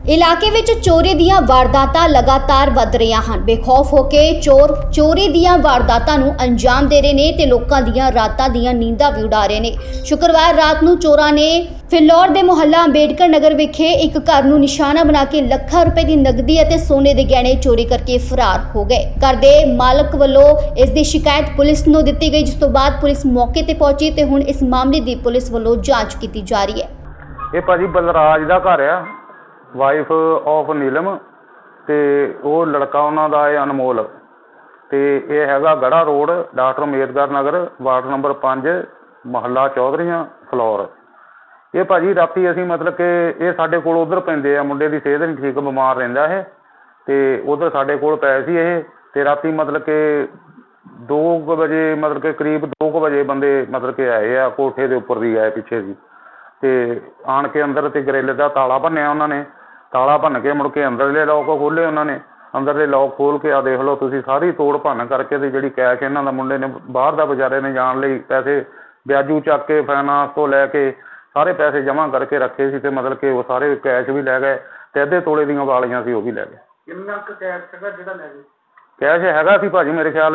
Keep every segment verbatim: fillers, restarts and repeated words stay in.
इलाके विच चोरी दीयां वारदातां लगातार वध रहीआं हन। बेखौफ होके चोर चोरी दीयां वारदातां नूं अंजाम दे रहे ने ते लोकां दीयां रातां दीयां नींदां भी उड़ा रहे ने। शुक्रवार रात नूं चोरां ने फिलौर दे मुहल्ला अंबेडकर नगर विखे एक घर नूं निशाना बना के ਲੱਖਾਂ रुपए की नगदी ਅਤੇ सोने के गहने चोरी करके फरार हो गए। घर के मालक वालों इस दी शिकायत पुलिस नूं दित्ती गई, जिस तों बाद पुलिस मौके ते पहुंची ते हुण इस मामले की पुलिस वालों जांच की जा रही है। ये भाजी बलराज दा घर आ, वाइफ ऑफ नीलम ते वो लड़का उन्हों का है अनमोल। तो ये हैगा Garha road, doctor Ambedkar Nagar, ward number पाँच, महल्ला चौधरीਆਂ फलौर। ये भाजी राती असी मतलब कि ये साढ़े कोल उधर पैंदे आ, मुंडे की सेहत नहीं ठीक, बीमार रहिंदा है तो उधर साढ़े कोल पै सी ये ते राती मतलब कि दो बजे मतलब कि करीब दो बजे बंदे मतलब कि आए आ, कोठे के उपर भी आए पिछे भी, तो आन के अंदर तो ग्रिल का ताला भन्निया उन्होंने, ताला भन के मुड़ के अंदरले लॉक खोले उन्होंने, अंदरले लॉक खोल के आ देख लो तुसीं सारी तोड़ भन करके ते जिहड़ी कैश इन्हां दा मुंडे ने बाहर दा बेचारे ने जाण लई पैसे ब्याजू चक के फाइनांस तो लैके सारे पैसे जमा करके रखे सी ते मतलब कि वो सारे कैश भी लै गए ते अद्धे तोले दीयां वालियां सी वो भी लै गए। किन्ना क कैश हैगा जिहड़ा लै गए? कैश हैगा सी भाजी मेरे ख्याल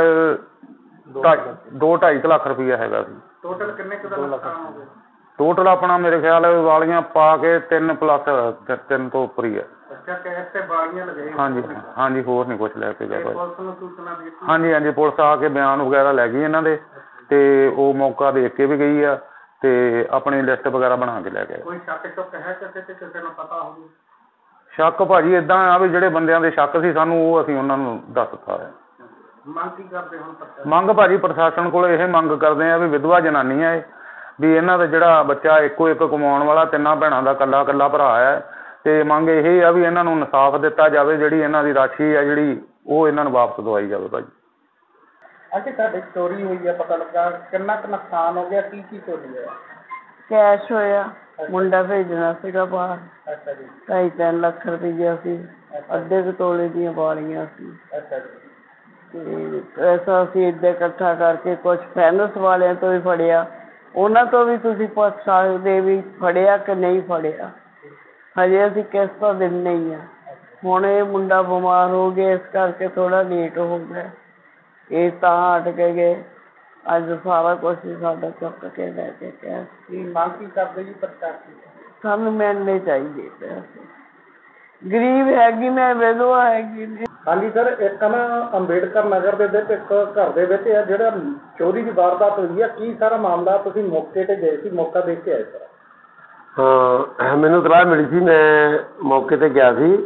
दो ढाई लाख रुपया हैगा सी। टोटल किन्ने क दा नुकसान हो गया? टोटल अपना मेरे ख्याल वालियां पा के तीन प्लस तीन तो उपर ही है। अच्छा, कैश ते वालियां लगे? हाँ जी हाँ जी, होर नहीं कुछ लैके गए। पुलिस नूं सूचना दी? हाँ जी हाँ जी, पुलिस आके बयान वगैरह लै गई इन्हां दे ते वो मौका देख के भी गई आ ते अपनी लिस्ट वगैरह बना के लै गए। कोई शक शुक है किसी ते किसी नूं पता होवे? शक भाजी इदां आ भी जिहड़े बंदियां दे शक सी सानूं वो असीं उन्हां नूं दस दित्ता है। मंग की करदे हुण प्रशासन? मंग भाजी प्रशासन कोल ये मंग करदे आ भी विधवा जनानी है भी इन्हां दा जिहड़ा बच्चा इक्को एक कमाउण वाला, तिन्नां भैणां दा कल्ला कल्ला भरा है, ते मंग यही आ भी इन्हां नूं इंसाफ दित्ता जावे, जिहड़ी इन्हां दी राशि है जिहड़ी वो इन्हां नूं वापस दवाई जावे। भाजी अच्छा, तुहाडे चोरी हुई है, पता लगा किन्ना क नुकसान हो गया, की की चोरी होया? कैश होया, मुंडा भेजना सीगा बाहर, अच्छा जी, ढाई तीन लख रुपया सी, अद्धे क तोले दी वालियां सी, अच्छा जी, ते पैसा असीं इदां इकट्ठा करके कुछ फाइनेंस वालिਆਂ ਤੋਂ ਵੀ ਫੜਿਆ, ਉਹਨਾਂ ਤੋਂ ਵੀ ਤੁਸੀਂ ਪੁੱਛ ਸਕਦੇ ਵੀ ਫੜਿਆ ਕਿ ਨਹੀਂ ਫੜਿਆ। ਹਜੇ ਅਸੀਂ ਕਿਸ਼ਤਾਂ ਦਿੰਦੇ ਹੀ ਆ। ਹੁਣ ਇਹ ਮੁੰਡਾ ਬਿਮਾਰ ਹੋ ਗਿਆ, ਇਸ ਕਰਕੇ ਥੋੜਾ ਲੇਟ ਹੋ ਗਿਆ, ਇਹ ਤਾਂ ਹਟ ਕੇ ਗਏ। ਅੱਜ ਸਾਰਾ ਕੁਛ ਹੀ ਸਾਡਾ ਚੁੱਕ ਕੇ ਲੈ ਕੇ ਗਿਆ। ਕੀ ਮੰਗ ਕੀ ਕਰਦੇ ਜੀ ਪ੍ਰਸ਼ਾਸਨ? ਸਾਨੂੰ ਮਿਲਣੇ ਚਾਹੀਦੇ ਪੈਸੇ, ਗਰੀਬ ਹੈਗੀ, ਮੈਂ ਵਿਧਵਾ ਹੈਗੀ ਨੇ। ਹਾਂਜੀ ਸਰ, ਇੱਕ ਨਾ ਅੰਬੇਡਕਰ ਨਗਰ ਦੇ ਵਿੱਚ ਇੱਕ ਘਰ ਦੇ ਵਿੱਚ ਆ ਜਿਹੜਾ ਚੋਰੀ ਦੀ ਵਾਰਦਾਤ ਹੋਈ ਆ, ਕੀ ਸਾਰਾ ਮਾਮਲਾ? ਤੁਸੀਂ ਮੌਕੇ ਤੇ ਗਏ ਸੀ, ਮੌਕਾ ਦੇਖ ਕੇ ਆਏ ਸਰ? ਹਾਂ, ਮੈਨੂੰ ਇਤਲਾਹ ਮਿਲੀ ਸੀ, ਮੈਂ ਮੌਕੇ ਤੇ ਗਿਆ ਸੀ।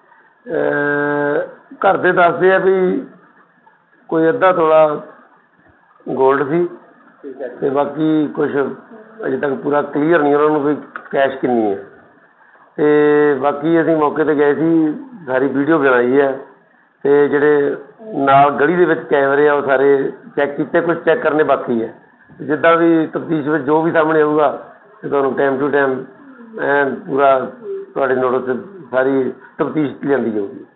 ਘਰ ਦੇ ਦੱਸਦੇ ਆ ਵੀ ਕੋਈ ਅੱਧਾ ਤੋਲਾ ਗੋਲਡ ਸੀ ਤੇ ਬਾਕੀ ਕੁਛ ਅਜੇ ਤੱਕ ਪੂਰਾ ਕਲੀਅਰ ਨਹੀਂ ਉਹਨਾਂ ਨੂੰ ਵੀ ਕੈਸ਼ ਕਿੰਨੀ ਹੈ। ਤੇ ਬਾਕੀ ਅਸੀਂ ਮੌਕੇ ਤੇ ਗਏ ਸੀ, ਸਾਰੀ ਵੀਡੀਓ ਬਣਾਈ ਹੈ ਤੇ ਜਿਹੜੇ ਨਾਲ ਗਲੀ ਦੇ ਵਿੱਚ ਕੈਮਰੇ ਆ ਉਹ ਸਾਰੇ ਚੈੱਕ ਕੀਤੇ, ਕੁਛ ਚੈੱਕ ਕਰਨੇ ਬਾਕੀ ਹੈ। ਜਿੱਦਾਂ ਵੀ ਤਫਤੀਸ਼ ਵਿੱਚ ਜੋ ਵੀ ਸਾਹਮਣੇ ਆਊਗਾ ਤੇ ਤੁਹਾਨੂੰ ਟਾਈਮ ਟੂ ਟਾਈਮ ਐਨ ਪੂਰਾ ਤੁਹਾਡੇ ਨੋਟਿਸ ਸਾਰੀ ਤਫਤੀਸ਼ ਲਿਆਂਦੀ ਜਾਊਗੀ।